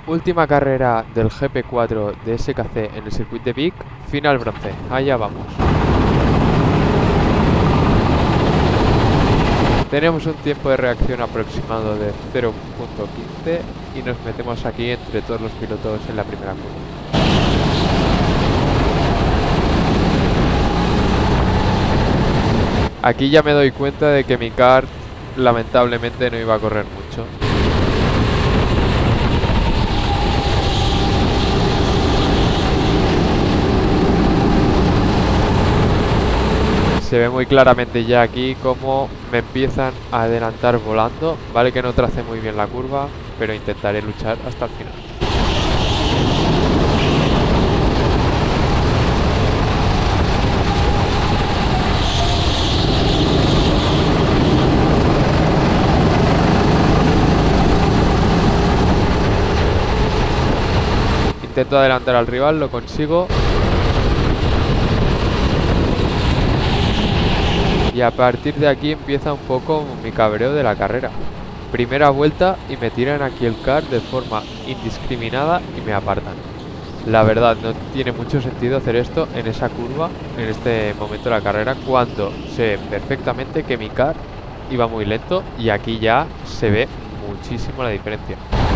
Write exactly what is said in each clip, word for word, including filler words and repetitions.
Última carrera del G P cuatro de S K C en el circuito de Vic, final bronce, allá vamos. Tenemos un tiempo de reacción aproximado de cero punto quince y nos metemos aquí entre todos los pilotos en la primera curva. Aquí ya me doy cuenta de que mi kart lamentablemente no iba a correr mucho. Se ve muy claramente ya aquí cómo me empiezan a adelantar volando. Vale que no tracé muy bien la curva, pero intentaré luchar hasta el final. Intento adelantar al rival, lo consigo. Y a partir de aquí empieza un poco mi cabreo de la carrera. Primera vuelta y me tiran aquí el kart de forma indiscriminada y me apartan. La verdad, no tiene mucho sentido hacer esto en esa curva, en este momento de la carrera, cuando sé perfectamente que mi kart iba muy lento y aquí ya se ve muchísimo la diferencia.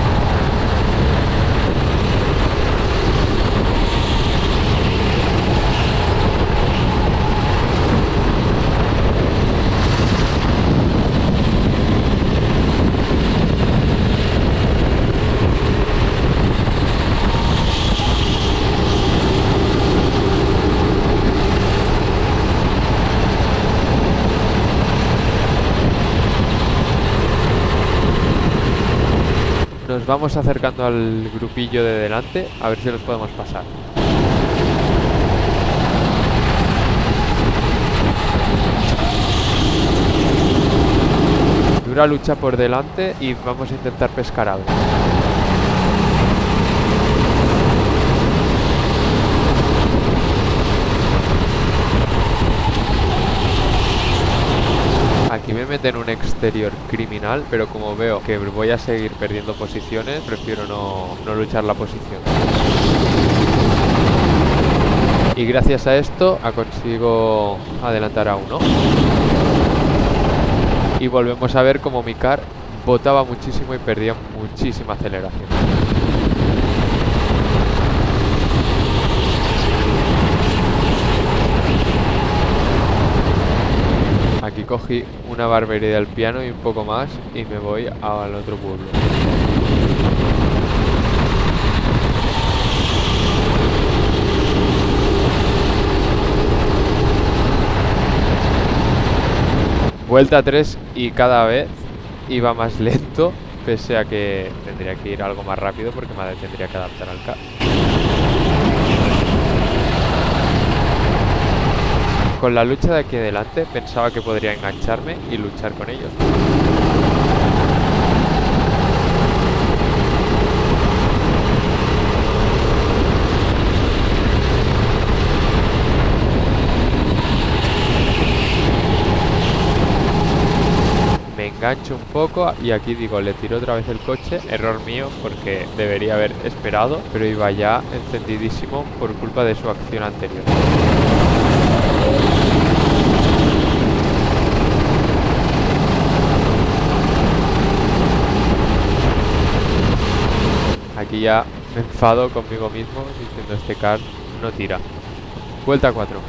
Nos vamos acercando al grupillo de delante, a ver si los podemos pasar. Dura lucha por delante y vamos a intentar pescar algo. Aquí me meten un exterior criminal, pero como veo que voy a seguir perdiendo posiciones, prefiero no, no luchar la posición. Y gracias a esto consigo adelantar a uno. Y volvemos a ver como mi kart botaba muchísimo y perdía muchísima aceleración. Aquí cogí una barbaridad del piano y un poco más y me voy al otro pueblo. Vuelta tres y cada vez iba más lento, pese a que tendría que ir algo más rápido porque me tendría que adaptar al kart. Con la lucha de aquí adelante pensaba que podría engancharme y luchar con ellos. Me engancho un poco y aquí digo, le tiro otra vez el coche, error mío porque debería haber esperado, pero iba ya encendidísimo por culpa de su acción anterior. Aquí ya me enfado conmigo mismo diciendo este kart no tira. Vuelta cuatro.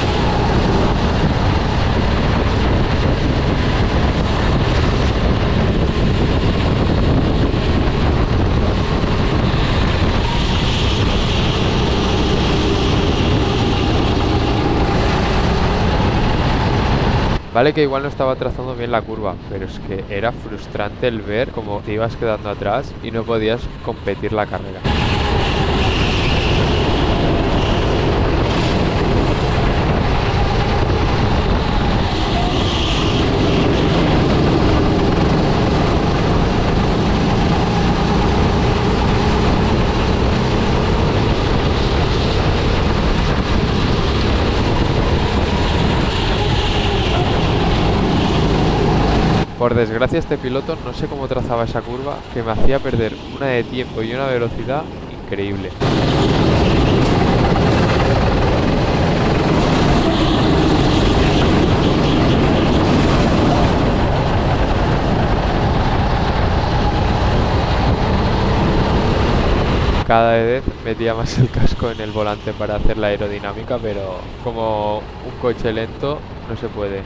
Vale que igual no estaba trazando bien la curva, pero es que era frustrante el ver cómo te ibas quedando atrás y no podías competir la carrera. Por desgracia este piloto no sé cómo trazaba esa curva, que me hacía perder una de tiempo y una velocidad increíble. Cada vez metía más el casco en el volante para hacer la aerodinámica, pero como un coche lento no se puede.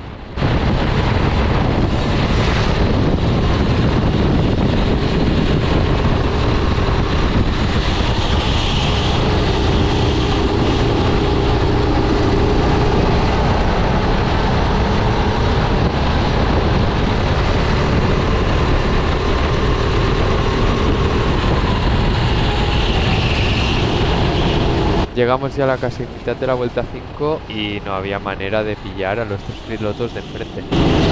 Llegamos ya a la casi mitad de la vuelta cinco y no había manera de pillar a los tres pilotos de enfrente.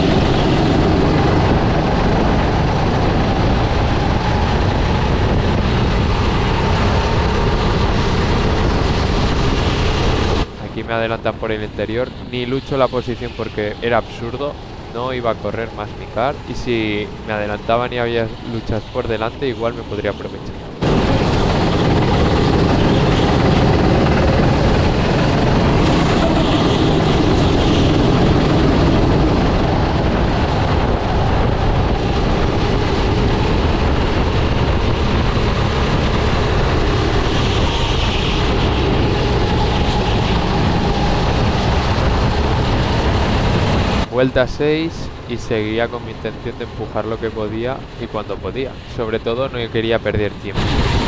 Aquí me adelantan por el interior, ni lucho la posición porque era absurdo, no iba a correr más mi car y si me adelantaban y había luchas por delante igual me podría aprovechar. Vuelta seis y seguía con mi intención de empujar lo que podía y cuando podía. Sobre todo no quería perder tiempo.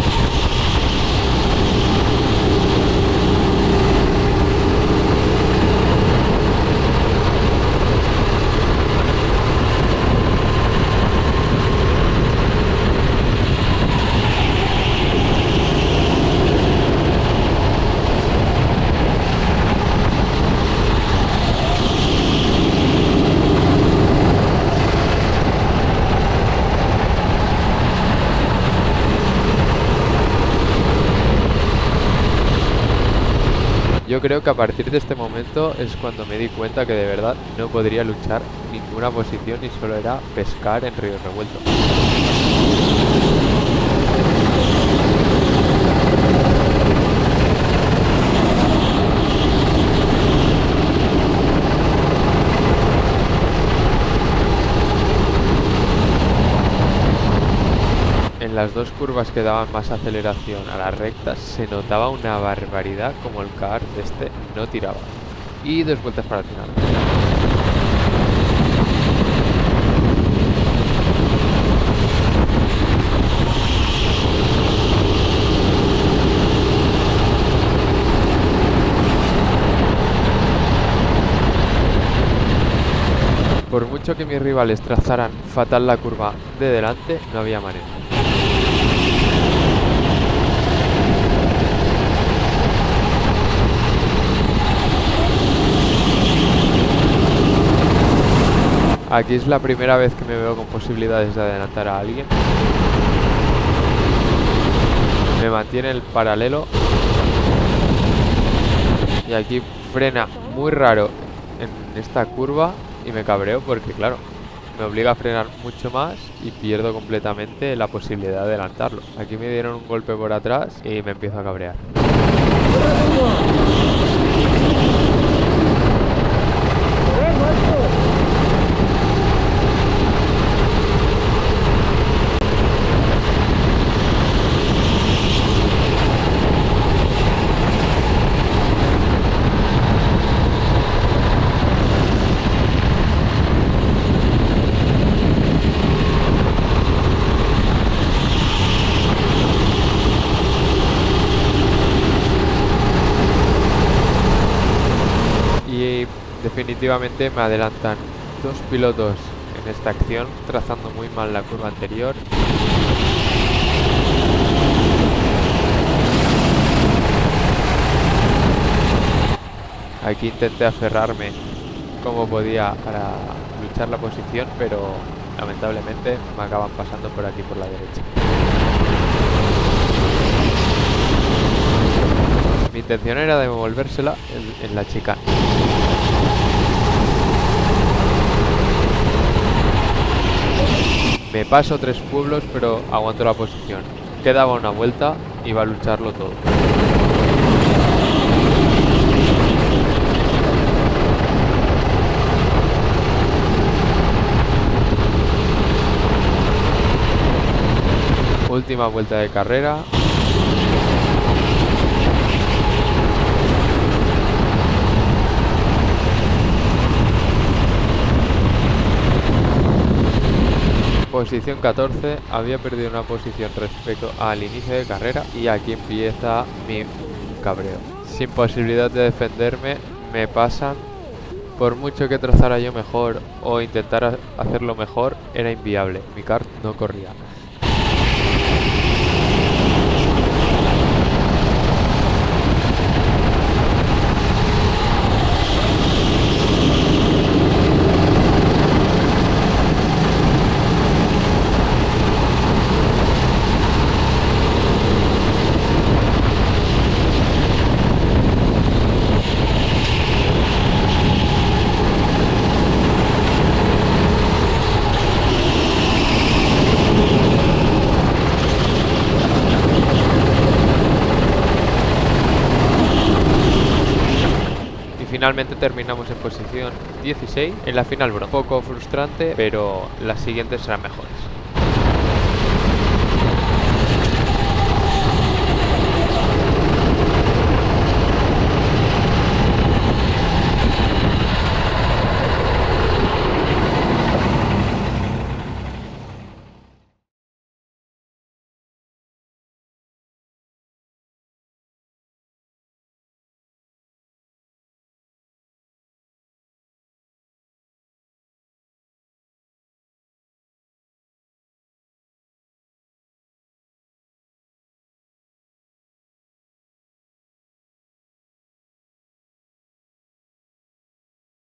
Yo creo que a partir de este momento es cuando me di cuenta que de verdad no podría luchar ninguna posición y solo era pescar en río revuelto. En las dos curvas que daban más aceleración a las rectas se notaba una barbaridad como el car de este no tiraba. Y dos vueltas para el final. Por mucho que mis rivales trazaran fatal la curva de delante, no había manera. Aquí es la primera vez que me veo con posibilidades de adelantar a alguien. Me mantiene el paralelo. Y aquí frena muy raro en esta curva y me cabreo porque, claro, me obliga a frenar mucho más y pierdo completamente la posibilidad de adelantarlo. Aquí me dieron un golpe por atrás y me empiezo a cabrear. Definitivamente me adelantan dos pilotos en esta acción, trazando muy mal la curva anterior. Aquí intenté aferrarme como podía para luchar la posición, pero lamentablemente me acaban pasando por aquí por la derecha. Mi intención era devolvérsela en, en la chicane. Me paso tres pueblos, pero aguanto la posición. Quedaba una vuelta y va a lucharlo todo. Última vuelta de carrera. Posición catorce, había perdido una posición respecto al inicio de carrera y aquí empieza mi cabreo. Sin posibilidad de defenderme, me pasan. Por mucho que trazara yo mejor o intentara hacerlo mejor, era inviable. Mi kart no corría. Finalmente terminamos en posición dieciséis en la final bronce. Un poco frustrante, pero las siguientes serán mejores.